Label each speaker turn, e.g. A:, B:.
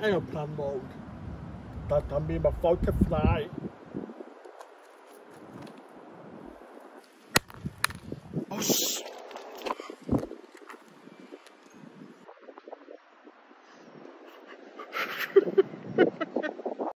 A: airplane mode. That can be my photo fly. Oh,